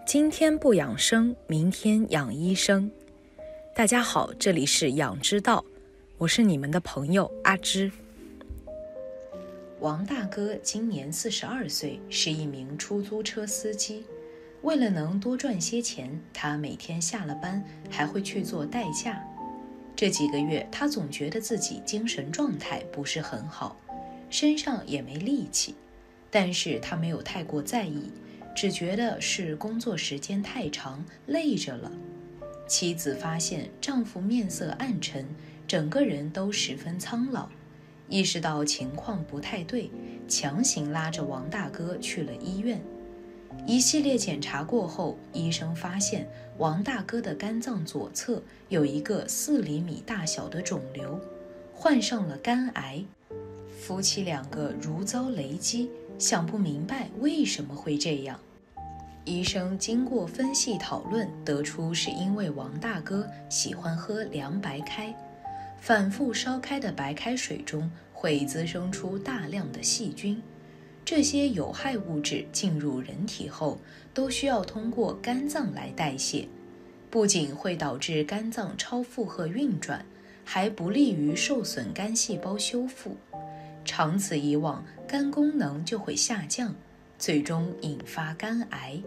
今天不养生，明天养医生。大家好，这里是养之道，我是你们的朋友阿芝。王大哥今年42岁，是一名出租车司机。为了能多赚些钱，他每天下了班还会去做代驾。这几个月，他总觉得自己精神状态不是很好，身上也没力气，但是他没有太过在意，只觉得是工作时间太长，累着了。妻子发现丈夫面色暗沉，整个人都十分苍老，意识到情况不太对，强行拉着王大哥去了医院。一系列检查过后，医生发现王大哥的肝脏左侧有一个4厘米大小的肿瘤，患上了肝癌。夫妻两个如遭雷击，想不明白为什么会这样。医生经过分析讨论，得出是因为王大哥喜欢喝凉白开，反复烧开的白开水中会滋生出大量的细菌，这些有害物质进入人体后，都需要通过肝脏来代谢，不仅会导致肝脏超负荷运转，还不利于受损肝细胞修复。长此以往，肝功能就会下降，最终引发肝癌。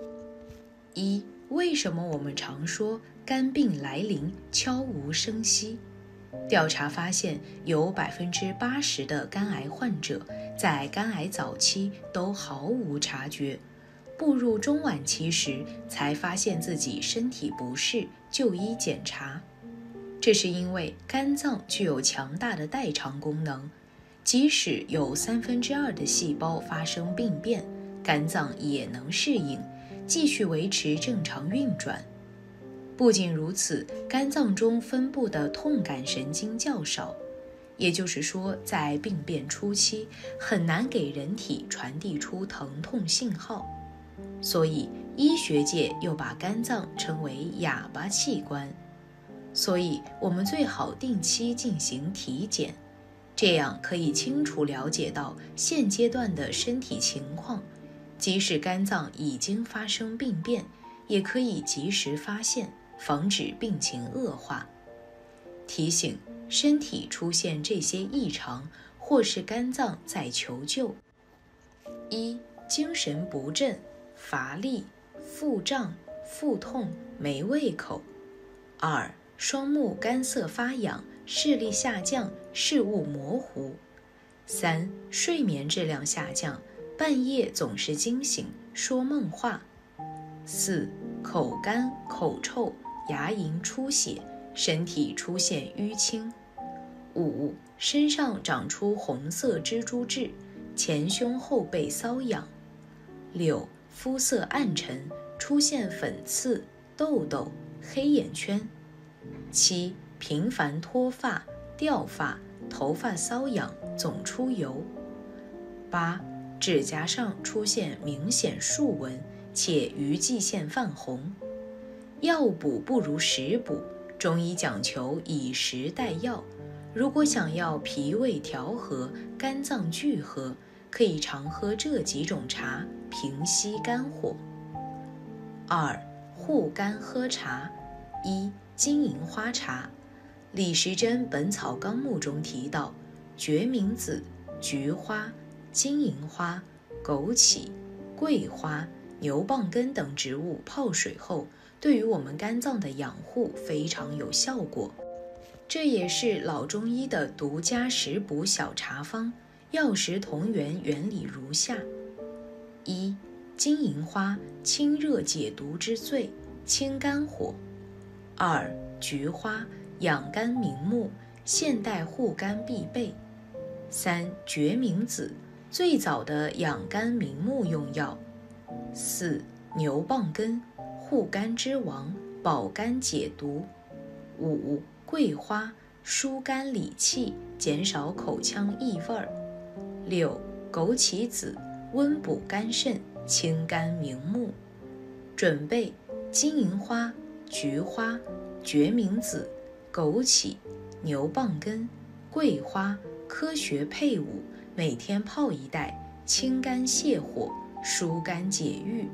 为什么我们常说肝病来临悄无声息？调查发现，有80%的肝癌患者在肝癌早期都毫无察觉，步入中晚期时才发现自己身体不适，就医检查。这是因为肝脏具有强大的代偿功能，即使有2/3的细胞发生病变，肝脏也能适应，继续维持正常运转。不仅如此，肝脏中分布的痛感神经较少，也就是说，在病变初期很难给人体传递出疼痛信号，所以医学界又把肝脏称为哑巴器官。所以我们最好定期进行体检，这样可以清楚了解到现阶段的身体情况，即使肝脏已经发生病变，也可以及时发现，防止病情恶化。提醒：身体出现这些异常，或是肝脏在求救。精神不振、乏力、腹胀、腹痛、没胃口。2、双目干涩发痒，视力下降，视物模糊。3、睡眠质量下降，半夜总是惊醒，说梦话。4、口干、口臭，牙龈出血，身体出现淤青。5、身上长出红色蜘蛛痣，前胸后背瘙痒。6、肤色暗沉，出现粉刺、痘痘、黑眼圈。7、频繁脱发、掉发，头发瘙痒，总出油。8、指甲上出现明显竖纹，且鱼际线泛红。药补不如食补，中医讲求以食代药。如果想要脾胃调和、肝脏聚合，可以常喝这几种茶，平息肝火。2、护肝喝茶。金银花茶。李时珍《本草纲目》中提到，决明子、菊花、金银花、枸杞、桂花、牛蒡根等植物泡水后，对于我们肝脏的养护非常有效果。这也是老中医的独家食补小茶方，药食同源，原理如下。金银花清热解毒之最，清肝火。2、菊花养肝明目，现代护肝必备。3、决明子最早的养肝明目用药。4、牛蒡根护肝之王，保肝解毒。5、桂花疏肝理气，减少口腔异味。6、枸杞子温补肝肾，清肝明目。准备：金银花、菊花、决明子、枸杞、牛蒡根、桂花，科学配伍，每天泡1袋，清肝泻火，疏肝解郁，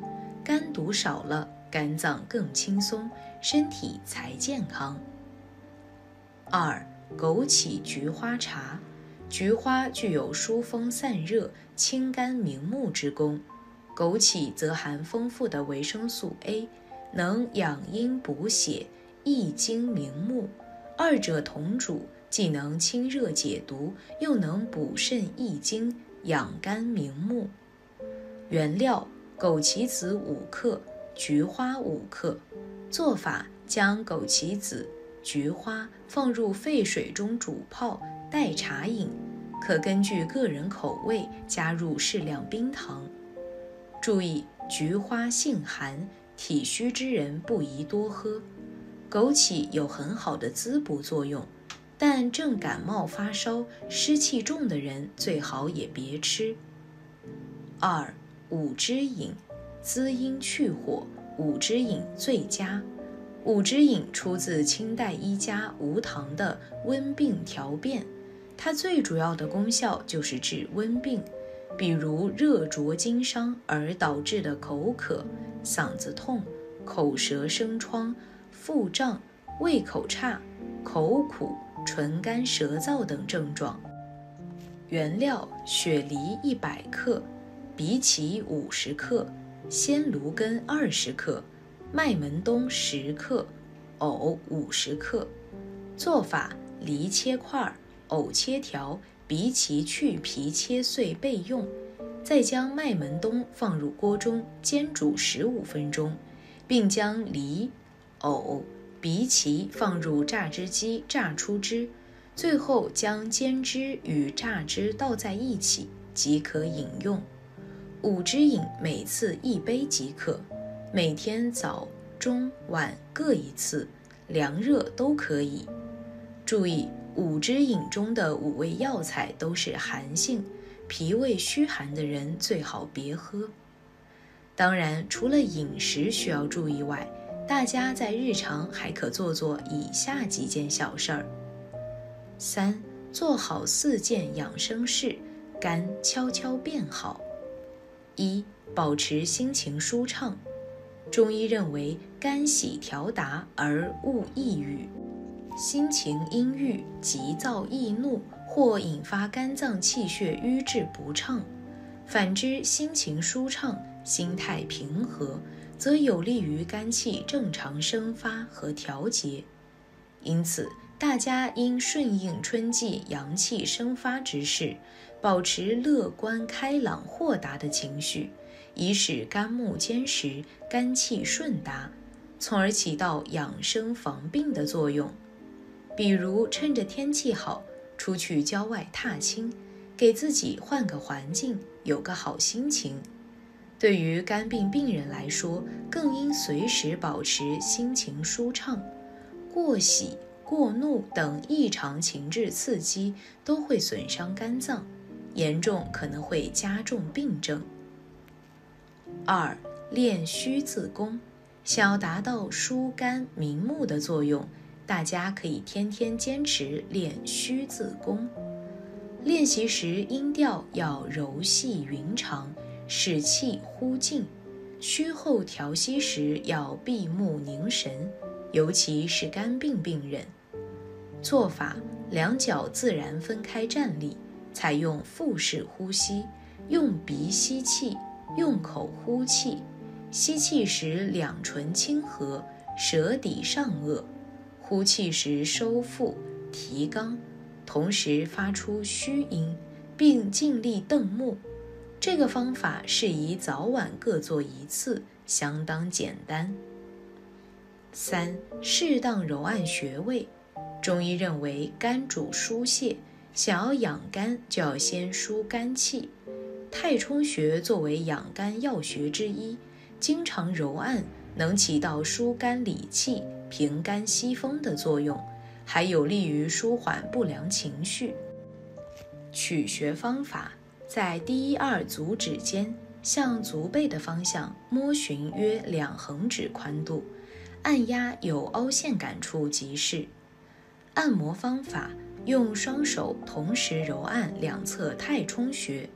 肝毒少了，肝脏更轻松，身体才健康。2. 枸杞菊花茶。菊花具有疏风散热、清肝明目之功，枸杞则含丰富的维生素 A， 能养阴补血、益精明目，二者同煮，既能清热解毒，又能补肾益精、养肝明目。原料：枸杞子5克，菊花5克。做法：将枸杞子、菊花放入沸水中煮泡，代茶饮，可根据个人口味加入适量冰糖。注意，菊花性寒，体虚之人不宜多喝。枸杞有很好的滋补作用，但正感冒发烧、湿气重的人最好也别吃。2. 五汁饮，滋阴去火，五汁饮最佳。五汁饮出自清代医家吴唐的《温病调变》，它最主要的功效就是治温病，比如热灼经伤而导致的口渴、嗓子痛、口舌生疮、腹胀、胃口差、口苦、唇干舌燥等症状。原料：雪梨100克，荸荠50克，鲜芦根20克，麦门冬10克，藕50克。做法：梨切块，藕切条，荸荠去皮切碎备用。再将麦门冬放入锅中煎煮15分钟，并将梨、藕、荸荠放入榨汁机榨出汁，最后将煎汁与榨汁倒在一起，即可饮用。五汁饮每次1杯即可，每天早、中、晚各1次，凉热都可以。注意，五汁饮中的5味药材都是寒性，脾胃虚寒的人最好别喝。当然，除了饮食需要注意外，大家在日常还可做以下几件小事儿。3. 做好4件养生事，肝悄悄变好。1. 保持心情舒畅。中医认为，肝喜调达而恶抑郁，心情阴郁、急躁易怒，或引发肝脏气血瘀滞不畅。反之，心情舒畅、心态平和，则有利于肝气正常生发和调节。因此，大家应顺应春季阳气生发之势，保持乐观开朗豁达的情绪，以使肝木坚实，肝气顺达，从而起到养生防病的作用。比如趁着天气好，出去郊外踏青，给自己换个环境，有个好心情。对于肝病病人来说，更应随时保持心情舒畅。过喜、过怒等异常情志刺激都会损伤肝脏，严重可能会加重病症。2. 练虚字功。想要达到疏肝明目的作用，大家可以天天坚持练虚字功。练习时音调要柔细匀长，使气忽进；虚后调息时要闭目凝神，尤其是肝病病人。做法：两脚自然分开站立，采用腹式呼吸，用鼻吸气，用口呼气。吸气时两唇轻合，舌抵上颚；呼气时收腹提肛，同时发出虚音，并尽力瞪目。这个方法适宜早晚各做1次，相当简单。3. 适当揉按穴位。中医认为肝主疏泄，想要养肝就要先疏肝气。太冲穴作为养肝要穴之一，经常揉按能起到疏肝理气、平肝息风的作用，还有利于舒缓不良情绪。取穴方法：在第1、2足趾间，向足背的方向摸寻约2横指宽度，按压有凹陷感处即是。按摩方法：用双手同时揉按两侧太冲穴，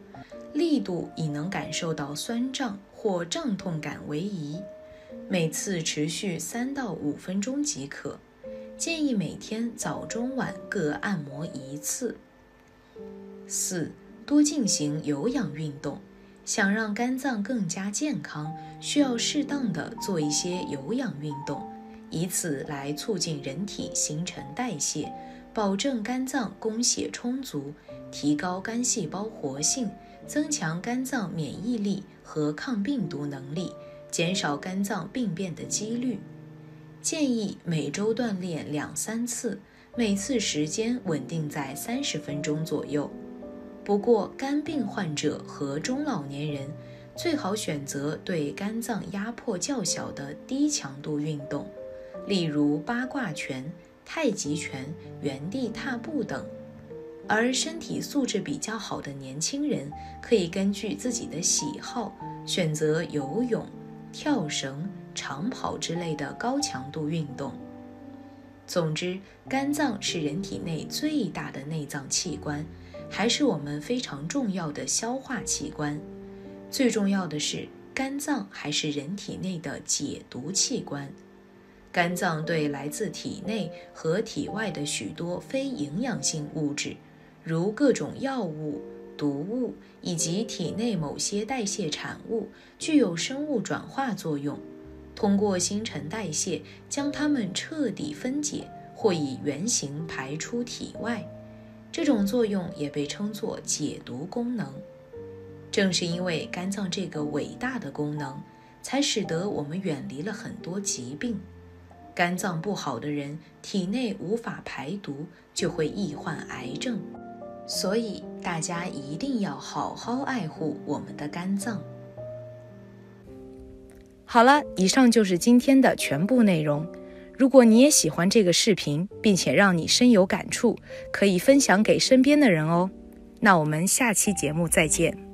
力度以能感受到酸胀或胀痛感为宜，每次持续3到5分钟即可。建议每天早中晚各按摩1次。4. 多进行有氧运动。想让肝脏更加健康，需要适当的做一些有氧运动，以此来促进人体新陈代谢，保证肝脏供血充足，提高肝细胞活性，增强肝脏免疫力和抗病毒能力，减少肝脏病变的几率。建议每周锻炼2-3次，每次时间稳定在30分钟左右。不过，肝病患者和中老年人最好选择对肝脏压迫较小的低强度运动，例如八卦拳、太极拳、原地踏步等。而身体素质比较好的年轻人，可以根据自己的喜好，选择游泳、跳绳、长跑之类的高强度运动。总之，肝脏是人体内最大的内脏器官，还是我们非常重要的消化器官。最重要的是，肝脏还是人体内的解毒器官。肝脏对来自体内和体外的许多非营养性物质，如各种药物、毒物以及体内某些代谢产物，具有生物转化作用，通过新陈代谢将它们彻底分解，或以原形排出体外。这种作用也被称作解毒功能。正是因为肝脏这个伟大的功能，才使得我们远离了很多疾病。肝脏不好的人，体内无法排毒，就会易患癌症。所以大家一定要好好爱护我们的肝脏。 好了，以上就是今天的全部内容。如果你也喜欢这个视频，并且让你深有感触，可以分享给身边的人哦。那我们下期节目再见。